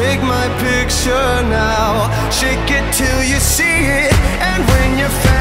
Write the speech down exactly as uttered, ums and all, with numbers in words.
take my picture now. Shake it till you see it, and when you're